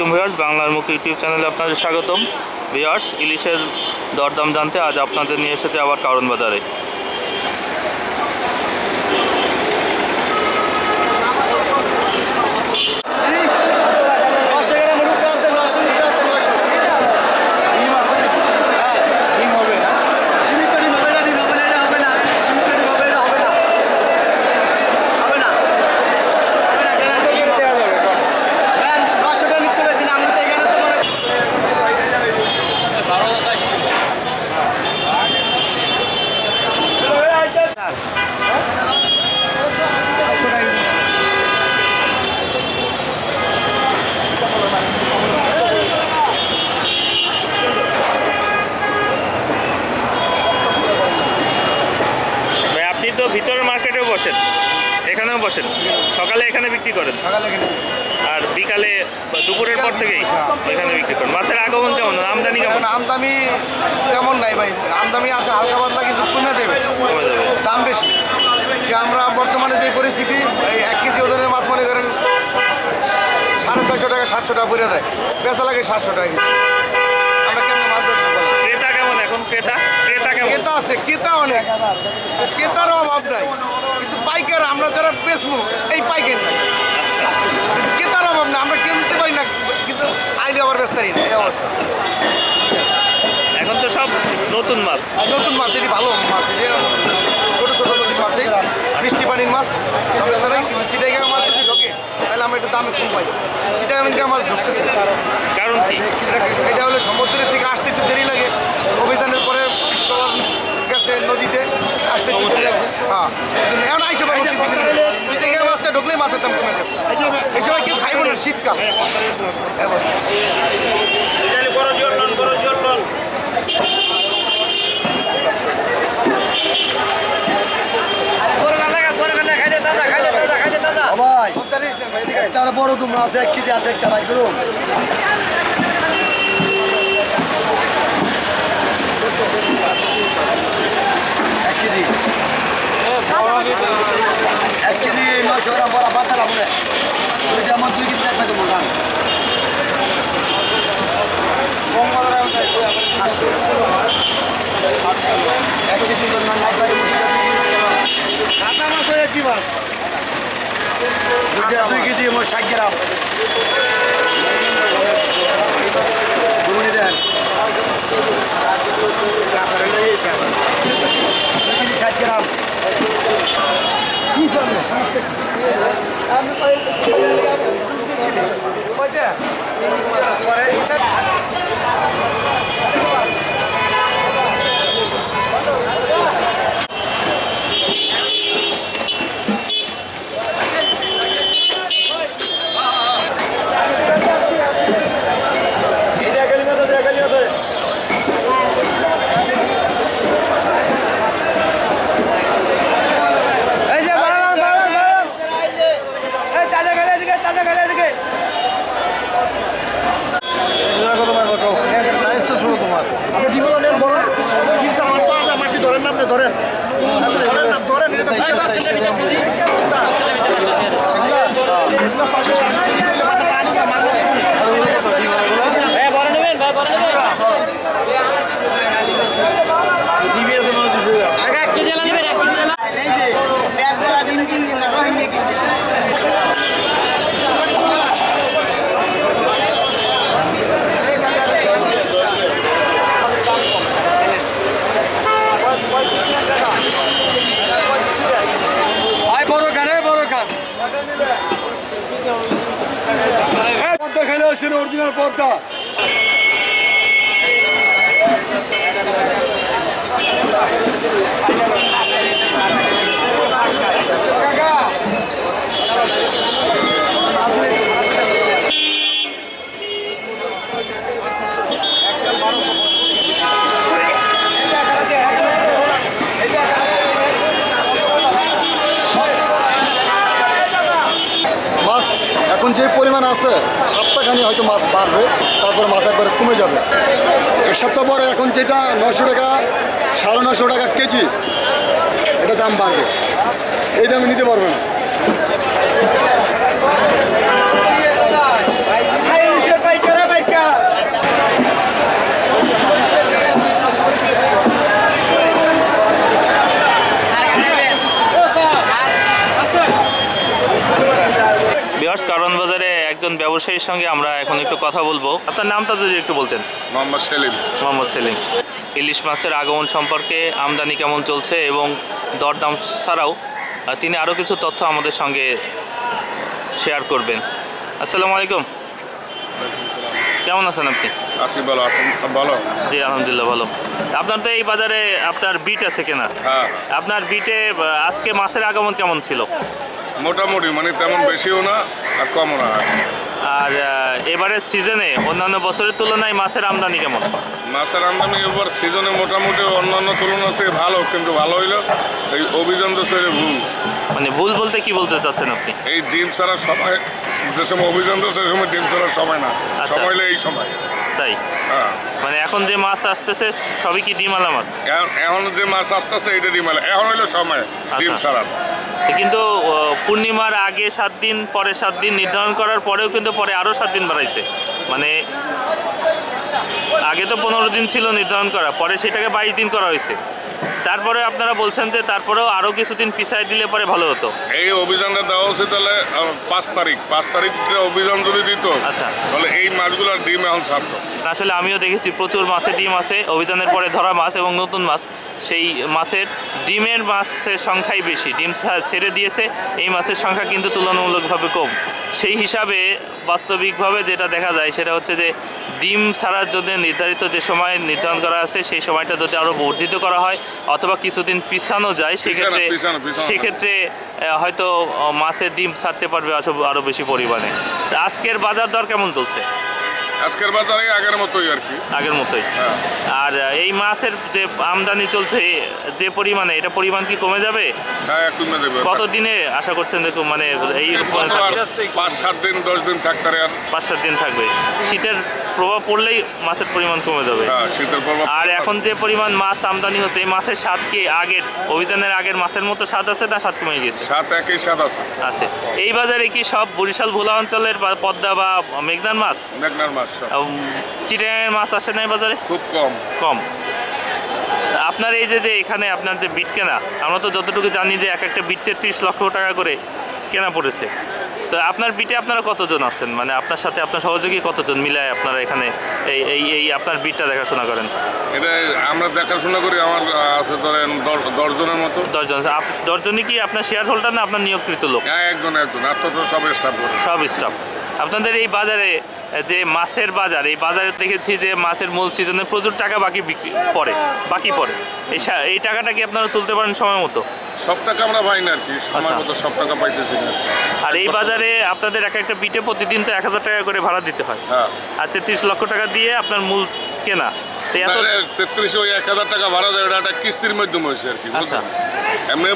Viewers, বাংলার মুখ YouTube চ্যানেলে আপনাদের স্বাগতম। ভিউয়ার্স, ইলিশের দরদাম জানতে আজ আপনাদের নিয়ে এসেছে আবার কারণ বাজারে। তো ভিতরের মার্কেটেও বসেন, এখানেও বসেন, সকালে এখানে বিক্রি করেন আর বিকালে দুপুরের পর থেকেই এখানে বিক্রি করেন। মাছের আগমন কেমন, আমদানি কেমন? আমদানি তেমন নাই ভাই, আমদানি আছে হালকা পাতলা, কিন্তু কমে যাবে, দাম বেশি। যে আমরা বর্তমানে যে পরিস্থিতি, এই 1 কেজি ওজনের মাছ মনে করেন 650 টাকা 700 টাকা পড়ে দেয়, বেচা লাগে 700 টাকা। আমরা কেমন মাছ ধরতে পারি? ক্রেতা কেমন এখন? ক্রেতা কেমন? ক্রেতা আছে, ক্রেতা অনেক, ক্রেতারও অভাব নাই, কিন্তু পাইকার আমরা যারা বেচবো এই পাইকার নাই। আচ্ছা, কিন্তু ক্রেতার অভাব না, আমরা কিনতে পারি না, কিন্তু আইলে আবার বেচতারি না, এই অবস্থা। এখন তো সব নতুন মাছ, নতুন মাছ, এটি ভালো মাছ, এটি ছোটো ছোটো নদীর মাছ, মিষ্টি পানির মাছ, সমস্যা নেই। কিন্তু চিটাগাং মাছ যদি ঢোকে তাহলে আমরা একটু দামে কম পাই। চিটাগাং মাছ ঢুকতেছে, কারণ কি? এটা হলো সমুদ্রের থেকে আসতে একটু দেরি লাগে, অভিযানের পরে গেছে নদীতে আসতে একটু দেরি লাগে। হ্যাঁ, এখন আইসে পারবো, চিটাগাং মাছটা ঢুকলেই মাছের দাম কমে যাবে। এই সময় কেউ খাইব না, শীতকাল অবস্থা। ভাই বড় তোমরা আছে, 1 কেজি আছে, একটা ভাই করুন। এক কেজি 900 গ্রাম বড় বাদ দিলাম, ওইটা আমার 2 কেজি একটা দেবো। এক কেজি কাঁচা মাছ হয়ে কি মাছ? 2 কেজি 60 গ্রাম দেন, 60 গ্রাম। ধরেন পদ্মা খেলে আসেন, অরিজিনাল পদ্মা। এখন যে পরিমাণ আছে, সপ্তাহখানি হয়তো মাছ বাড়বে, তারপর মাছ একবারে কমে যাবে। 1 সপ্তাহ পরে এখন যেটা 900 টাকা 950 টাকা কেজি, এটা দাম বাড়বে, এই দামে নিতে পারবে না। ভিউয়ার্স, কারওয়ান বাজারে একজন ব্যবসায়ীর সঙ্গে আমরা এখন একটু কথা বলবো। আপনার নামটা যদি একটু বলতেন। মোহাম্মদ সেলিম। মোহাম্মদ সেলিম। ইলিশ মাছের আগমন সম্পর্কে, আমদানি কেমন চলছে এবং দরদাম ছাড়াও তিনি আরও কিছু তথ্য আমাদের সঙ্গে শেয়ার করবেন। আসসালামু আলাইকুম, কেমন আছেন আপনি? আসি ভালো আছেন? ভালো। জি আলহামদুলিল্লাহ ভালো। আপনার তো এই বাজারে আপনার বিট আছে কেনা? হ্যাঁ, আপনার বিটে আজকে মাছের আগমন কেমন ছিল? মোটামুটি, মানে তেমন বেশিও না আর কমও না। আর এবারের সিজনে অন্যান্য বছরের তুলনায় মাছের আমদানি কেমন? মাছের আমদানি এবার সিজনে মোটামুটি অন্যান্য তুলনা থেকে ভালো, কিন্তু ভালো হইলো এই অভিযান তো ছেড়ে ভুল। মানে ভুল বলতে কি বলতে চাচ্ছেন আপনি? এই ডিম ছাড়া সময়, যে সময় অভিযান তো সে সময় ডিম ছাড়ার সময় না, আচ্ছা। সময় হলে এই সময়। তাই হ্যাঁ, মানে এখন যে মাছ আসতেছে সবই কি ডিমওয়ালা মাছ? এখন যে মাছ আসতেছে এটা ডিম আলা, এখন হইলো সময় ডিম আচ্ছা। ছাড়ার। কিন্তু পূর্ণিমার আগে 7 দিন, পরে 7 দিন নির্ধারণ করার পরেও কিন্তু পরে আরও 7 দিন বাড়াইছে। মানে আগে তো 15 দিন ছিল নির্ধারণ করা, পরে সেটাকে 22 দিন করা হয়েছে। তারপরে আপনারা বলছেন যে তারপরেও আরও কিছুদিন পিছায় দিলে পরে ভালো হতো। এই অভিযানটা দেওয়া উচিত তাহলে 5 তারিখে অভিযান যদি দিত, আচ্ছা। তাহলে এই মাছগুলোর ডিম এখন ছাড়তো। আসলে আমিও দেখেছি প্রচুর মাছের ডিম আছে, অভিযানের পরে ধরা মাছ এবং নতুন মাছ, সেই মাছের ডিমের মাছের সংখ্যাই বেশি। ডিম ছেড়ে দিয়েছে এই মাছের সংখ্যা কিন্তু তুলনামূলকভাবে কম। সেই হিসাবে বাস্তবিকভাবে যেটা দেখা যায় সেটা হচ্ছে যে ডিম ছাড়ার জন্য নির্ধারিত যে সময় নির্ধারণ করা আছে সেই সময়টা যদি আরও বর্ধিত করা হয় অথবা কিছুদিন পিছানো যায়, সেক্ষেত্রে সেক্ষেত্রে হয়তো মাছের ডিম ছাড়তে পারবে আরও বেশি পরিমাণে। আজকের বাজার দর কেমন চলছে? আজকের বাজারে আগের মতোই আর কি, আগের মতোই। হ্যাঁ। আর এই মাছের যে আমদানি চলছে যে পরিমাণে, এটা পরিমাণ কি কমে যাবে? হ্যাঁ, কমে যাবে। কত দিনে আশা করছেন দেখুন, মানে এই 5-7 দিন 10 দিন থাকতে পারে, আর 5-7 দিন থাকবে। শীতের প্রভাব পড়লেই মাছের পরিমাণ কমে যাবে। হ্যাঁ, শীতের প্রভাব। আর এখন যে পরিমাণ মাছ আমদানি হচ্ছে, এই মাছের স্বাদ কি আগের অভিযানের আগের মাছের মতো স্বাদ আছে না স্বাদ কমে গেছে? স্বাদ একই স্বাদ আছে। আছে। এই বাজারে কি সব বরিশাল ভোলা অঞ্চলের বা পদ্মা বা মেঘনার মাছ, মেঘনার মাছ সব। চিটাগাংয়ের মাছ আসে না এই বাজারে? খুব কম। কম। আপনার এই যে এখানে আপনার যে বিট কেনা, আমরা তো যতটুকু জানি যে এক একটা বিটে 30 লক্ষ টাকা করে কেনা পড়েছে। তো আপনার বিটে আপনারা কতজন আছেন, মানে আপনার সাথে আপনার সহযোগী কতজন মিলায় আপনারা এখানে এই এই এই আপনার বিটটা দেখাশোনা করেন? এটা আমরা দেখাশোনা করি, আমার আছে ধরেন 10 জনের মতো। 10 জন। 10 জনই কি আপনার শেয়ার হোল্ডার না আপনার নিয়োগকৃত লোক? হ্যাঁ, একজন আর তো সব স্টাফ করে। সব স্টাফ। আপনাদের এই বাজারে যে মাছের বাজার, এই বাজারে দেখেছি যে মাছের মূল সিজনে প্রচুর টাকা বাকি পড়ে। এই টাকাটা কি আপনারা তুলতে পারেন সময় মতো? সব টাকা আমরা পাই না আর কি, সময় মতো সব টাকা পাইতেছি না। আর এই বাজারে আপনাদের একটা বিটে প্রতিদিন তো 1000 টাকা করে ভাড়া দিতে হয়। হ্যাঁ। আর 33 লক্ষ টাকা দিয়ে আপনার মূল কেনা। তো এত 33 ওই 1000 টাকা ভাড়া দেয়, এটা একটা কিস্তির মাধ্যমে হয়েছে আর কি। আচ্ছা। এমনি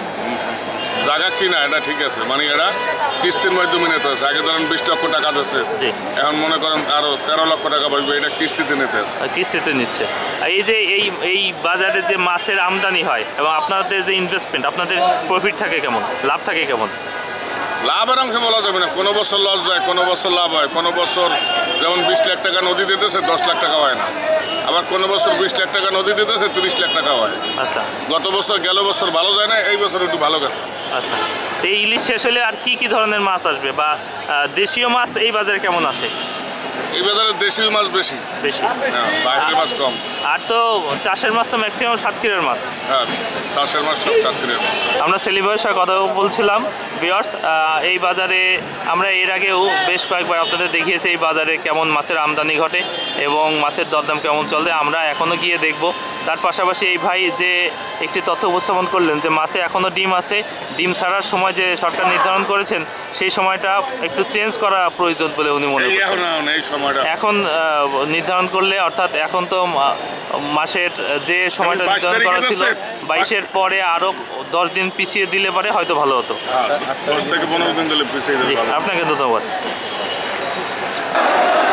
জায়গা কিনা এটা ঠিক আছে, মানে এরা কিস্তির মাধ্যমে নিতে হচ্ছে। আগে ধরেন 20 লক্ষ টাকা দিচ্ছে, জি। এখন মনে করেন আরো 13 লক্ষ টাকা পাইবে, এটা কিস্তিতে নিতে হচ্ছে। কিস্তিতে নিচ্ছে। আর এই যে এই বাজারে যে মাছের আমদানি হয় এবং আপনাদের যে ইনভেস্টমেন্ট, আপনাদের প্রফিট থাকে কেমন, লাভ থাকে কেমন? লাভের অংশ বলা যাবে না, কোনো বছর লস যায়, কোনো বছর লাভ হয়। কোনো বছর যেমন 20 লাখ টাকা নদী দিতেছে 10 লাখ টাকা হয় না, আবার কোনো বছর 20 লাখ টাকা নদী দিতেছে 30 লাখ টাকা হয়। আচ্ছা। গত বছর গেল বছর ভালো যায় না, এই বছর একটু ভালো গেছে। আচ্ছা। তো এই ইলিশ শেষ হলে আর কি ধরনের মাছ আসবে, বা দেশীয় মাছ এই বাজারে কেমন আসে? এই বাজারে দেশীয় মাছ বেশি। হ্যাঁ, বাইরের মাছ কম। আর তো চাষের মাছ তো ম্যাক্সিমাম সাতক্ষীরার মাছ। হ্যাঁ, চাষের মাছ সব সাতক্ষীরার। আমরা সেলিম ভাইয়ের সাথে কথা বলছিলাম। ভিউয়ার্স, এই বাজারে আমরা এর আগেও বেশ কয়েকবার আপনাদের দেখিয়েছি এই বাজারে কেমন মাছের আমদানি ঘটে এবং মাছের দরদাম কেমন চলে। আমরা এখনও গিয়ে দেখব। তার পাশাপাশি এই ভাই যে একটি তথ্য উপস্থাপন করলেন যে মাছে এখনও ডিম আছে, ডিম ছাড়ার সময় যে সরকার নির্ধারণ করেছেন সেই সময়টা একটু চেঞ্জ করা প্রয়োজন বলে উনি মনে করছেন। এখন নির্ধারণ করলে, অর্থাৎ এখন তো মাসের যে সময়টা নির্ধারণ করা ছিল 22-এর পরে আরও 10 দিন পিছিয়ে দিলে পরে হয়তো ভালো হতো। 10 থেকে 15 দিন দিলে পিছিয়ে দিলে। আপনাকে ধন্যবাদ।